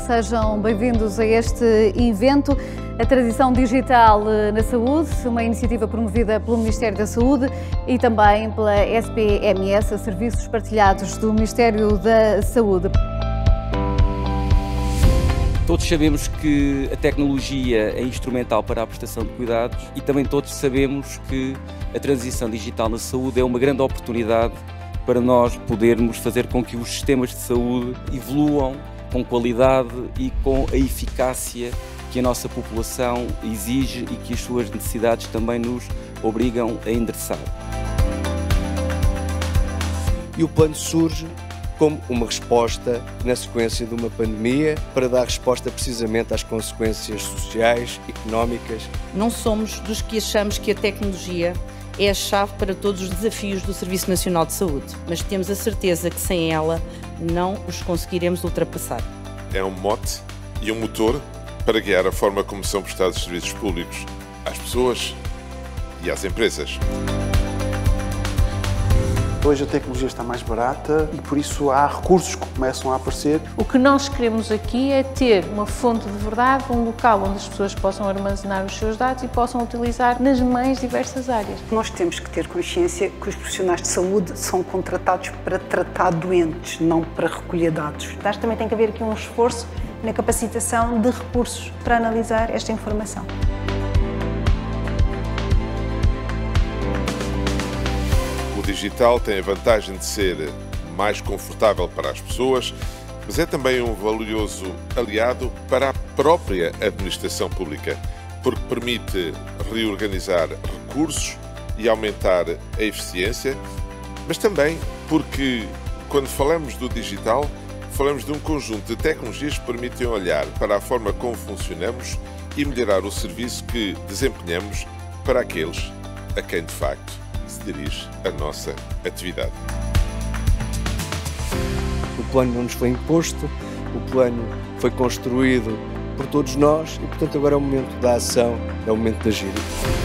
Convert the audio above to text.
sejam bem-vindos a este evento. A Transição Digital na Saúde, uma iniciativa promovida pelo Ministério da Saúde e também pela SPMS, Serviços Partilhados do Ministério da Saúde. Todos sabemos que a tecnologia é instrumental para a prestação de cuidados e também todos sabemos que a transição digital na saúde é uma grande oportunidade para nós podermos fazer com que os sistemas de saúde evoluam com qualidade e com a eficácia que a nossa população exige e que as suas necessidades também nos obrigam a endereçar. E o plano surge como uma resposta na sequência de uma pandemia para dar resposta precisamente às consequências sociais, económicas. Não somos dos que achamos que a tecnologia é a chave para todos os desafios do Serviço Nacional de Saúde, mas temos a certeza que sem ela não os conseguiremos ultrapassar. É um mote e um motor para guiar a forma como são prestados serviços públicos às pessoas e às empresas. Hoje a tecnologia está mais barata e por isso há recursos que começam a aparecer. O que nós queremos aqui é ter uma fonte de verdade, um local onde as pessoas possam armazenar os seus dados e possam utilizar nas mais diversas áreas. Nós temos que ter consciência que os profissionais de saúde são contratados para tratar doentes, não para recolher dados. Acho que também tem que haver aqui um esforço na capacitação de recursos para analisar esta informação. O digital tem a vantagem de ser mais confortável para as pessoas, mas é também um valioso aliado para a própria administração pública, porque permite reorganizar recursos e aumentar a eficiência, mas também porque, quando falamos do digital, falamos de um conjunto de tecnologias que permitem olhar para a forma como funcionamos e melhorar o serviço que desempenhamos para aqueles a quem, de facto, se dirige a nossa atividade. O plano não nos foi imposto, o plano foi construído por todos nós e, portanto, agora é o momento da ação, é o momento de agir.